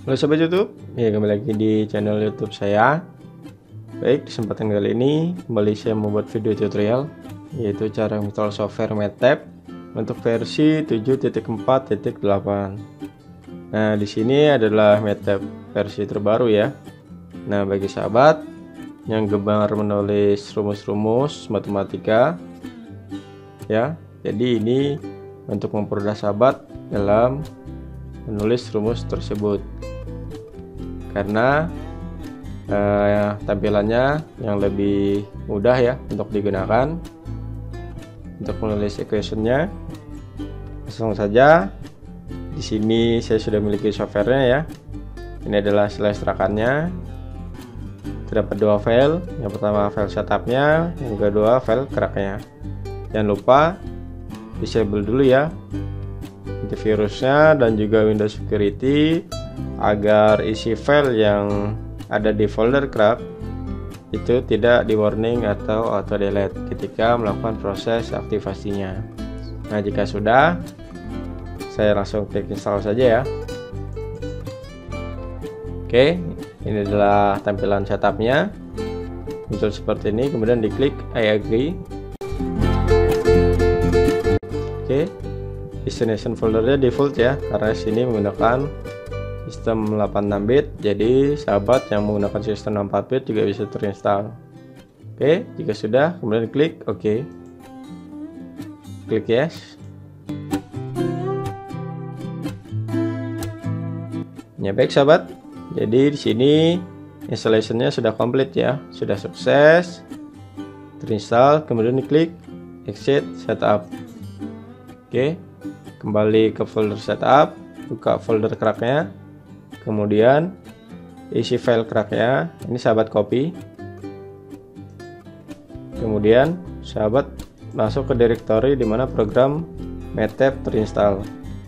Halo Sobat YouTube, ya kembali lagi di channel YouTube saya. Baik, kesempatan kali ini kembali saya membuat video tutorial, yaitu cara install software MATLAB untuk versi 7.4.8. Nah, di sini adalah MATLAB versi terbaru ya. Nah, bagi sahabat yang gemar menulis rumus-rumus matematika, ya, jadi ini untuk mempermudah sahabat dalam menulis rumus tersebut, karena tampilannya yang lebih mudah ya untuk digunakan. Untuk menulis equationnya langsung saja. Di sini saya sudah memiliki softwarenya ya. Ini adalah slash trakannya. Terdapat dua file, yang pertama file setupnya, yang kedua file cracknya. Jangan lupa disable dulu ya antivirusnya dan juga Windows Security, agar isi file yang ada di folder crack itu tidak di warning atau auto delete ketika melakukan proses aktivasinya. Nah, jika sudah, saya langsung klik install saja ya. Oke, ini adalah tampilan setupnya, muncul seperti ini, kemudian diklik I agree. Oke, destination foldernya default ya, karena sini menggunakan sistem 86 bit, jadi sahabat yang menggunakan sistem 64 bit juga bisa terinstall. Oke, jika sudah, kemudian klik OK, klik yes. Ya baik sahabat, jadi di sini installationnya sudah komplit ya, sudah sukses terinstall. Kemudian diklik exit setup. Oke, kembali ke folder setup, buka folder cracknya, kemudian isi file cracknya ini sahabat copy, kemudian sahabat masuk ke directory di mana program MATLAB terinstall.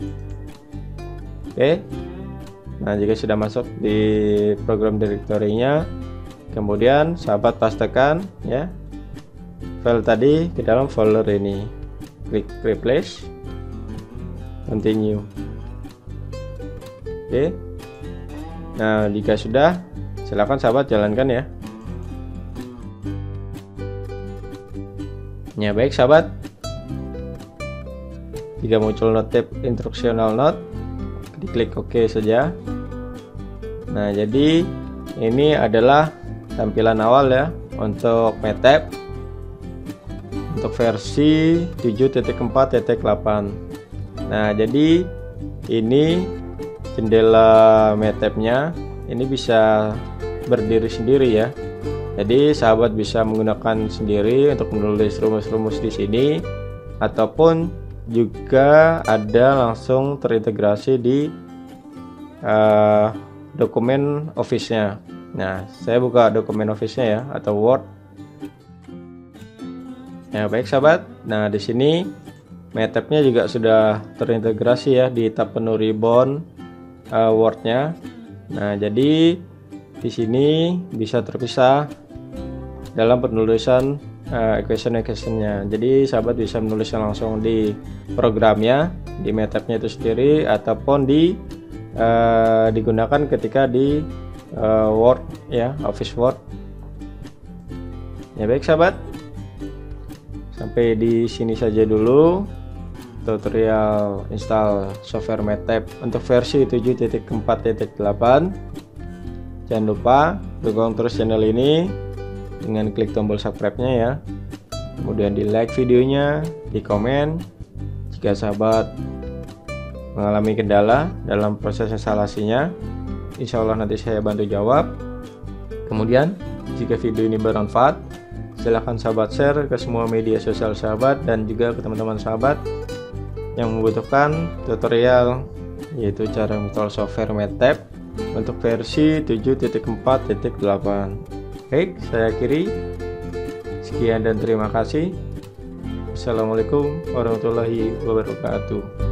Oke, nah jika sudah masuk di program directory-nya, kemudian sahabat pastekan ya file tadi ke dalam folder ini, klik replace, continue. Oke, nah jika sudah, silakan sahabat jalankan ya. Ya baik sahabat, jika muncul notif instructional note, diklik OK saja. Nah, jadi ini adalah tampilan awal ya untuk MATLAB untuk versi 7.4.8. Nah, jadi ini jendela MATLAB-nya ini bisa berdiri sendiri ya. Jadi sahabat bisa menggunakan sendiri untuk menulis rumus-rumus di sini, ataupun juga ada langsung terintegrasi di dokumen Office-nya. Nah, saya buka dokumen Office-nya ya, atau Word. Ya baik sahabat, nah di sini MATLAB-nya juga sudah terintegrasi ya di tab menu ribbon Word-nya. Nah, jadi di sini bisa terpisah dalam penulisan equation-nya. Jadi sahabat bisa menulisnya langsung di programnya, di MATLAB-nya itu sendiri, ataupun digunakan ketika di Word ya, Office Word. Ya baik sahabat, sampai di sini saja dulu tutorial install software MATLAB untuk versi 7.4.8. Jangan lupa dukung terus channel ini dengan klik tombol subscribe-nya ya. Kemudian di like videonya, di komen. Jika sahabat mengalami kendala dalam proses instalasinya, insya Allah nanti saya bantu jawab. Kemudian jika video ini bermanfaat, silahkan sahabat share ke semua media sosial sahabat dan juga ke teman-teman sahabat yang membutuhkan tutorial, yaitu cara install software MATLAB untuk versi 7.4.8. Baik, saya akhiri. Sekian dan terima kasih. Assalamualaikum warahmatullahi wabarakatuh.